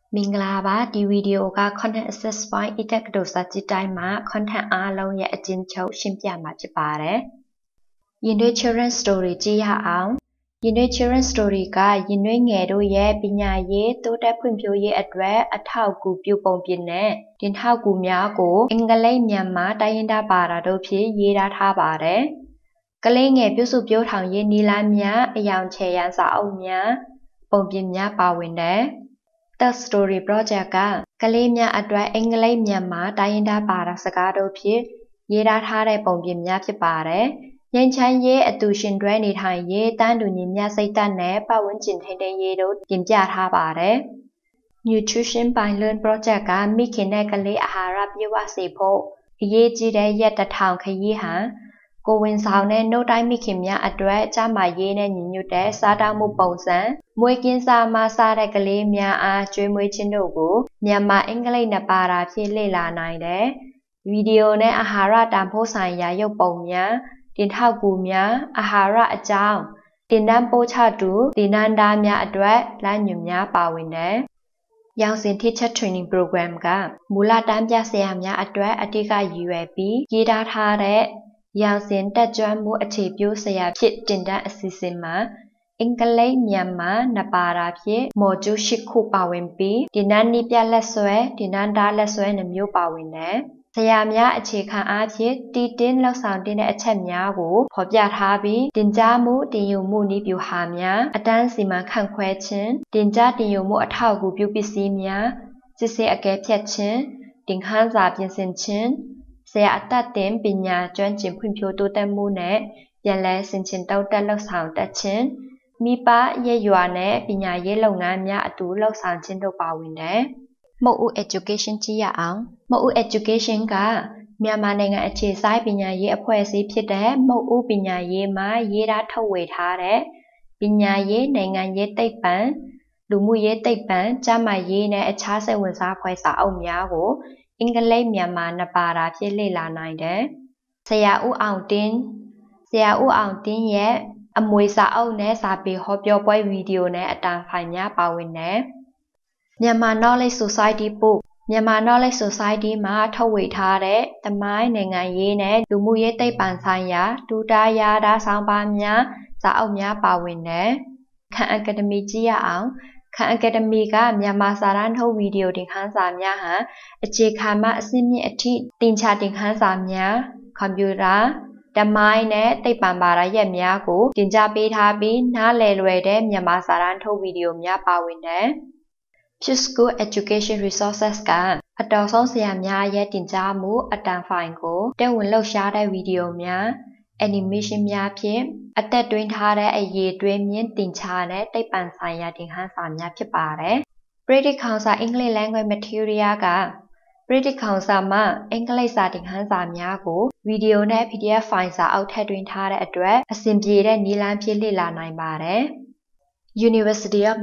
မင်္ဂလာပါဒီဗီဒီယိုက content access point eject တို့စာကြည့်တိုင်းမှာ content အားလုံးရဲ့အကျဉ်းချုပ်ရှင်းပြမှာဖြစ်ပါတယ်။ရင်သွေး children story ကြည့်ရအောင်။ရင်သွေး children story ကရင်သွေးငယ်တို့ရဲ့ပညာရေးတိုးတက်ဖွံ့ဖြိုးရေးအတွက်အထောက်အကူပြုပုံပြင်နဲ့တင်ထောက်ကူများကိုအင်္ဂလိပ်မြန်မာတိုင်းရင်းသားဘာသာတို့ဖြင့်ရေးသားထားပါတယ်။ကလေးငယ်ပြုစုပြောထောင်ရေးနည်းလမ်းများအယောင်ချယ်ရန်စာအုပ်များပုံပြင်များပါဝင်တယ်။ The Story Project ကလေးများအတွက်အင်္ဂလိပ်မြန်မာတိုင်းရင်းသားဘာသာစကားတို့ဖြင့်ရေးသားထားတဲ့ပုံပြင်များဖြစ်ပါတယ်။ငြိမ်းချမ်းရေးအတူရှင်တွဲနေထိုင်ရေးတန်းတူညီမျှစိတ်ဓာတ်နဲ့ပတ်ဝန်းကျင်ထိန်းသိမ်းရေးတို့တင်ပြထားပါတယ်။ Nutrition by Learn Project ကမိခင်နဲ့ကလေးအာဟာရပြည့်ဝစေဖို့အရေးကြီးတဲ့ရက်1000ခရီးဟန်ကိုဝင်ဆောင်တဲ့နှုတ်တိုင်းမိခင်များအတွက်ကျန်းမာရေးနဲ့ညီညွတ်တဲ့စားတောက်မှုပုံစံမွေးကင်းစားမှစားတဲ့ကလေးများအားကျွေးမွေးခြင်းတို့ကိုမြန်မာအင်္ဂလိပ်နှစ်ပါးဖြင့်လေ့လာနိုင်တဲ့ဗီဒီယိုနဲ့အာဟာရတန်ဖိုးဆိုင်ရာရုပ်ပုံများတင်ထောက်ကူများအာဟာရအကြောင်းတင်တန်းပို့ချသူတင်နန်းသားများအတွက်လမ်းညွှန်များပါဝင်တယ်။ရောင်စဉ် Teacher Training Program ကမူလတန်းပြဆရာများအတွက်အဓိကရည်ရွယ်ပြီးရေးသားထားတဲ့ရောင်စဉ်တက်ကြွမှုအခြေပြုဆရာဖြစ်တင်တန်းအစီအစဉ်မှာအင်္ဂလိပ်မြန်မာနှစ်ပါးဖြင့်မော်ဂျူး10ခုပါဝင်ပြီးတင်တန်းနည်းပြလက်ဆွဲတင်တန်းသားလက်ဆွဲ2မျိုးပါဝင်တယ်။ဆရာများအခြေခံအားဖြင့်တီးတင်းလောက်ဆောင်တင်တဲ့အချက်များကိုဖော်ပြထားပြီးတင်ကြားမှုတင်ယူမှုနည်းဗျူဟာများအတန်းစီမံခန့်ခွဲခြင်းတင်ကြားတင်ယူမှုအထောက်အကူပြုပစ္စည်းများစစ်ဆေးအကဲဖြတ်ခြင်းတင်ခန်းစာပြင်ဆင်ခြင်းဆရာအတတ်တင်ပညာကျွမ်းကျင်ဖွံ့ဖြိုးတိုးတက်မှုနဲ့ပြန်လည်ဆင်ခြင်တိုးတက်လှုပ်ဆောင်တတ်ခြင်းမိဘရဲ့ရွာနဲ့ပညာရေးလုပ်ငန်းများအတူလှုပ်ဆောင်ခြင်းတို့ပါဝင်တယ်။မုတ်ဦး education ကြည့်ရအောင်။မုတ်ဦး education ကမြန်မာနိုင်ငံအခြေစိုက်ပညာရေးအဖွဲ့အစည်းဖြစ်တဲ့မုတ်ဦးပညာရေးမှာရေးသားထုတ်ဝေထားတဲ့ပညာရေးနိုင်ငံရေးသိပ္ပံလူမှုရေးသိပ္ပံကျန်းမာရေးနဲ့အခြားစိတ်ဝင်စားဖွယ်စာအုပ်များကိုအင်္ဂလိပ်မြန်မာနှစ်ပါးဖြင့်လေ့လာနိုင်တယ်။ဆရာဦးအောင်တင်းရဲ့အမွေစာအုပ်နဲ့စာပေဟောပြောပွဲဗီဒီယိုနဲ့အတန်ဖိုင်များပါဝင်တယ်။မြန်မာ Knowledge Society Book မြန်မာ Knowledge Society မှာထုတ်ဝေထားတဲ့သမိုင်းနိုင်ငံရေးနဲ့လူမှုရေးသိပ္ပံဆိုင်ရာဒူတာရာတာဆောင်းပါးများစာအုပ်များပါဝင်တယ်။Khan Academy ကြည့်ရအောင်။ Khan Academy ကမြန်မာစာတမ်းထုတ်ဗီဒီယိုတင်ခန်းစာများဟန်အခြေခံမှအဆင့်မြင့်အထိတင်ချတင်ခန်းစာများကွန်ပျူတာတမိုင်းနဲ့သိပ္ပံဘာသာရပ်များကိုတင်ကြားပေးထားပြီးနားလည်လွယ်တဲ့မြန်မာစာတမ်းထုတ်ဗီဒီယိုများပါဝင်တယ်။ Pure School Education Resources ကအတော်ဆုံးဆရာများရဲ့တင်ကြားမှုအတန်ဖိုင်ကိုတက်ဝင်လှုပ်ရှားတဲ့ဗီဒီယိုများ animation များဖြင့်အသက်သွင်းထားတဲ့အရေးတွင်းမြင့်တင်ချတဲ့သိပ္ပံဆိုင်ရာတင်ခန်းစာများဖြစ်ပါတယ်။ British Council English Language Material ကBritish Council မှာအင်္ဂလိပ်စာတင်ခန်းစာများကိုဗီဒီယိုနဲ့ PDF ဖိုင်စာအုပ်ထည့်သွင်းထားတဲ့အတွက်အဆင်ပြေတဲ့နည်းလမ်းဖြင့်လေ့လာနိုင်ပါတယ်။ University of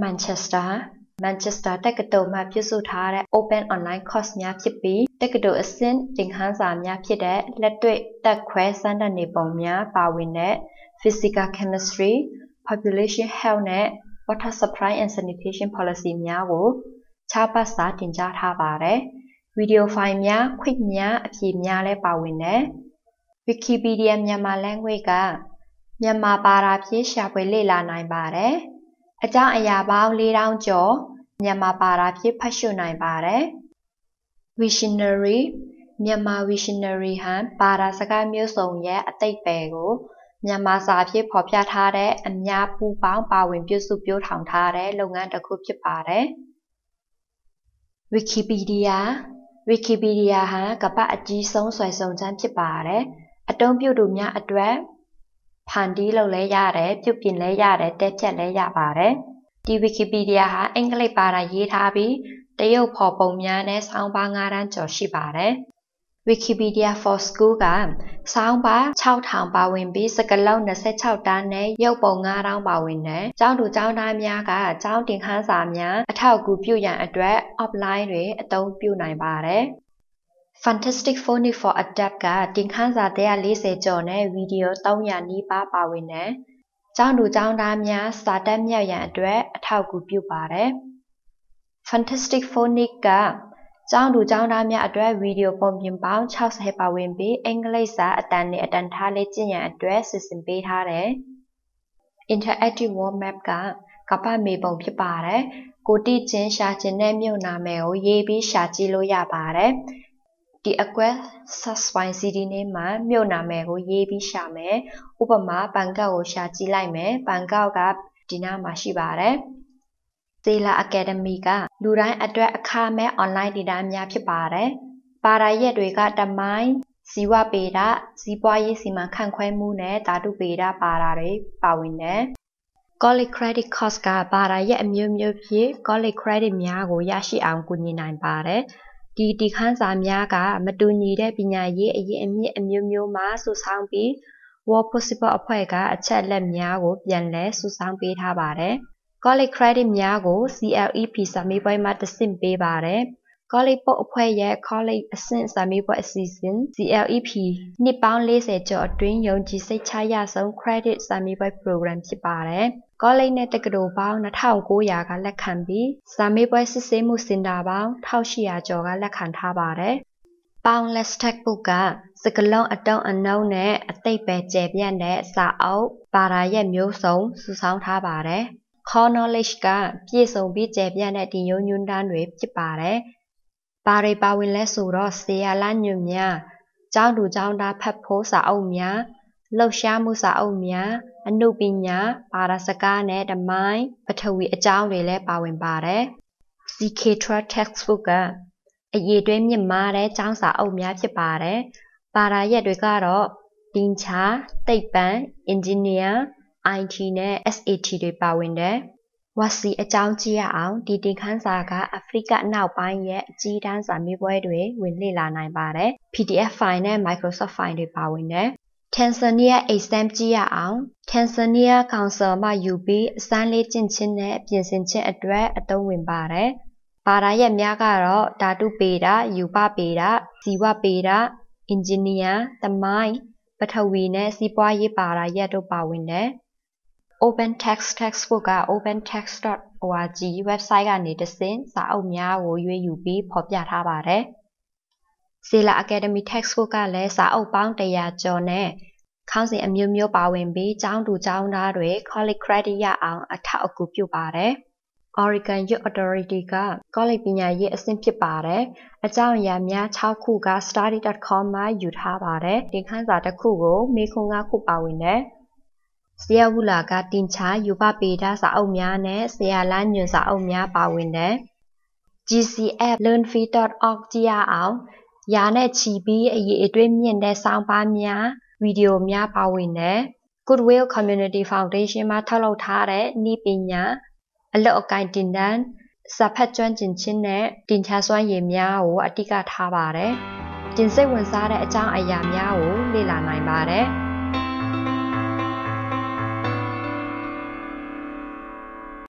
Manchester တက္ကသိုလ်မှပြုစုထားတဲ့ Open Online Course များဖြစ်ပြီးတက္ကသိုလ်အဆင့်တင်ခန်းစာများဖြစ်တဲ့လက်တွေ့တက်ခွဲစမ်းသပ်နေပုံများပါဝင်တဲ့ Physical Chemistry, Population Health နဲ့ Water Supply and Sanitation Policy များကို6ပတ်စာတင်ကြားထားပါတယ်။ဗီဒီယိုဖိုင်များခွင့်များအဖြေများလည်းပါဝင်တယ်။ Wikipedia မြန်မာ language ကမြန်မာဘာသာဖြင့်ရှာဖွေလေ့လာနိုင်ပါတယ်။အကြောင်းအရာပေါင်း4000ကျော်မြန်မာဘာသာဖြင့်ဖတ်ရှုနိုင်ပါတယ်။ Visionary မြန်မာ Visionary ဟန်ဘာသာစကားမျိုးစုံရဲ့အဓိပ္ပာယ်ကိုမြန်မာစာဖြင့်ဖော်ပြထားတဲ့အများပူးပေါင်းပါဝင်ပြုစုပြောထောင်ထားတဲ့လုပ်ငန်းတစ်ခုဖြစ်ပါတယ်။ Wikipedia ဟန်ကမ္ဘာ့အကြီးဆုံးဆွဲဆုံချမ်းဖြစ်ပါတယ်။အသုံးပြုသူများအတွက်ဖန်တီးလုပ်လဲရတယ်ပြုပြင်လဲရတယ်တက်ဖြတ်လဲရပါတယ်။ဒီ Wikipedia ဟာအင်္ဂလိပ်ဘာသာရေးထားပြီးတရုတ်ဖော်ပုံများနဲ့ဆောင်းပါး9တန်းကျော်ရှိပါတယ်။ Wikipedia for School ကဆောင်းပါး6000ပါဝင်ပြီးစကားလုံး26တန်းနဲ့ရုပ်ပုံ9000ပါဝင်တယ်။ကျောင်းသူကျောင်းသားများကကျောင်းတင်ခန်းစာများအထောက်အကူပြုရန်အတွက် offline တွေအသုံးပြုနိုင်ပါတယ်။ Fantastic Phonics for Adults ကတင်ခန်းစာ140ကျော်နဲ့ဗီဒီယို300နီးပါးပါဝင်တယ်။ကျောင်းသူကျောင်းသားများစာတတ်မြောက်ရန်အတွက်အထောက်အကူပြုပါတယ် Fantastic Phonic ကကျောင်းသူကျောင်းသားများအတွက်ဗီဒီယိုပုံပြင်ပေါင်း60ပါဝင်ပြီးအင်္ဂလိပ်စာအတန်နဲ့အတန်ထားလေ့ကျင့်ရန်အတွက်စီစဉ်ပေးထားတယ် Interactive World Map ကကမ္ဘာမြေပုံဖြစ်ပါတယ်ကိုတိချင်းရှာခြင်းနဲ့မြို့နာမည်ကိုရေးပြီးရှာကြည့်လို့ရပါတယ်ဒီအကွက် Subscribe CD နဲ့မှာမြို့နာမည်ကိုရေးပြီးရှာမယ်ဥပမာဘန်ကောက်ကိုရှာကြည့်လိုက်မယ်ဘန်ကောက်ကဒီနားမှာရှိပါတယ်Sela Academy ကလူတိုင်းအတွက်အခမဲ့ online ဒေတာများဖြစ်ပါတယ်။ပါရာရက်တွေကတမိုင်းဇီဝပေဒဇီးပွားရေးစီမံခန့်ခွဲမှုနဲ့ဓာတုပေဒပါရာတွေပါဝင်တယ်။ College Credit Course ကပါရာရက်အမျိုးမျိုးဖြင့် College Credit များကိုရရှိအောင်ကူညီနိုင်ပါတယ်။ဒီခန်းစာများကမတူညီတဲ့ပညာရေးအရင်းအမြစ်အမျိုးမျိုးမှစုဆောင်းပြီး World Possible အဖွဲ့ကအချက်အလက်များကိုပြန်လည်စုဆောင်းပေးထားပါတယ်။ College Credit များကို CLEP စာမေးပွဲမှာတဆင့်ပေးပါတယ်။ College ပုတ်အဖွဲ့ရဲ့ College အဆင့်စာမေးပွဲအစီအစဉ် CLEP နှစ်ပေါင်း40ကျော်အတွင်းယုံကြည်စိတ်ချရဆုံး Credit စာမေးပွဲ Program ဖြစ်ပါတယ်။ College နဲ့တက္ကသိုလ်ပေါင်း2900ကလက်ခံပြီးစာမေးပွဲစစ်ဆေးမှုစင်တာပေါင်း1800ကျော်ကလက်ခံထားပါတယ်။ Boundless Textbook ကစကားလုံးအတုံးအနှုံးနဲ့အသိပယ်ကျယ်ပြန့်တဲ့စာအုပ်ပါရာရက်မျိုးစုံစုဆောင်းထားပါတယ်။ Core Knowledge ကပြည့်စုံပြီးကျယ်ပြန့်တဲ့တင်ရိုးညွှန်းတမ်းတွေဖြစ်ပါတယ်။ဘာတွေပါဝင်လဲဆိုတော့ဆရာလညွှန်များကျောင်းသူကျောင်းသားဖတ်ဖို့စာအုပ်များလှုပ်ရှားမှုစာအုပ်များအနုပညာဘာသာစကားနဲ့ဓမိုင်းပထဝီအကြောင်းတွေလည်းပါဝင်ပါတယ်။ CK12 Textbook ကအရေးတွဲမြင့်မားတဲ့ကျောင်းစာအုပ်များဖြစ်ပါတယ်။ပါရာရက်တွေကတော့ပညာသိပ္ပံအင်ဂျင်နီယာIT နဲ့ SAT တွေပါဝင်တယ်။ဝစီအကြောင်းကြည့်ရအောင်ဒီတင်ခန်းစာကအဖရိကနောက်ပိုင်းရဲ့အကြီးတန်းစာမေးပွဲတွေဝင်လေ့လာနိုင်ပါတယ်။ PDF file နဲ့ Microsoft file တွေပါဝင်တယ်။ Tanzania exam ကြည့်ရအောင် Tanzania Council မှယူပြီးအစမ်းလေ့ကျင့်ခြင်းနဲ့ပြင်ဆင်ခြင်းအတွက်အသုံးဝင်ပါတယ်။ပါရာရက်များကတော့ဓာတုပေဒယူပပေဒဇီဝပေဒအင်ဂျင်နီယာသမိုင်းပထဝီနဲ့စီးပွားရေးပါရာရက်တို့ပါဝင်တယ်။ Open Text Textbook က opentext.org website ကနေတဆင့်စာအုပ်များကိုရွေးယူပြီးဖော်ပြထားပါတယ်။ Sela Academy Textbook ကလည်းစာအုပ်ပေါင်း100ကျော်နဲ့ခေါင်းစဉ်အမျိုးမျိုးပါဝင်ပြီးကျောင်းသူကျောင်းသားတွေ College Credit ရအောင်အထောက်အကူပြုပါတယ်။ Oregon Youth Authority က College ပညာရေးအဆင့်ဖြစ်ပါတယ်။အကြောင်းအရာများ6ခုက study.com မှာယူထားပါတယ်။တင်ခန်းစာတစ်ခုကိုမေးခွန်း5ခုပါဝင်တယ်။ဆရာဝူလာကတင်ချယူပပေဒစာအုပ်များနဲ့ဆရာလညွှန်စာအုပ်များပါဝင်တယ်။ GCF learnfree.org ကြည့်ရအောင်ရာနဲ့ချီပြီးအရေးအသွေးမြင့်တဲ့ဆောင်းပါးများဗီဒီယိုများပါဝင်တယ်။ Goodwill Community Foundation မှာထုတ်လုပ်ထားတဲ့နည်းပညာအလုပ်အကိုင်တင်တန်းစာဖတ်ကျွမ်းကျင်ခြင်းနဲ့တင်ချစွမ်းရည်များကိုအဓိကထားပါတယ်။တင်စိတ်ဝင်စားတဲ့အကြောင်းအရာများကိုလေ့လာနိုင်ပါတယ်။